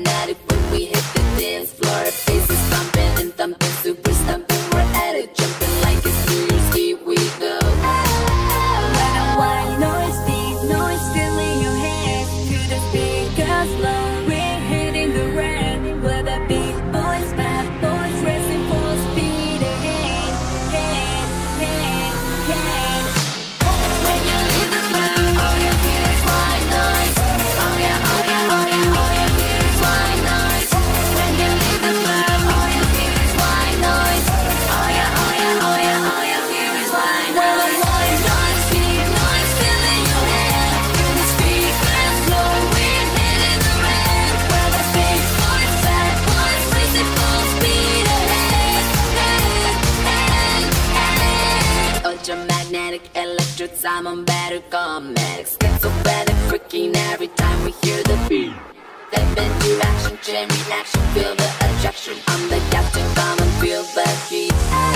magnetic when we hit the dance floor. Our faces thumping and thumping, super stumping. We're at it, jumping like it's New Year's Eve. We go. When a white noise, deep noise, filling your head to the speakers low. We're hitting the red, where the big boys, bad boys, racing full speed ahead, head, head, head. When you leave the club, all you hear is white noise. Oh yeah, oh yeah, oh yeah, all you hear is white noise. When you leave the club, all you hear is white noise. Oh yeah, oh yeah, oh yeah, all you hear is white noise. White noise, deep noise, filling your head. Through the speakers low, we're hitting the red. Where the big boys, bad boys, racing full speed ahead, head, head, head. Ultramagnetic, electrodynamometric, automatic, schizophrenic, freaking every time we hear the beat. Step into action, chain reaction, feel the attraction. I'm the captain, come and feel the heat.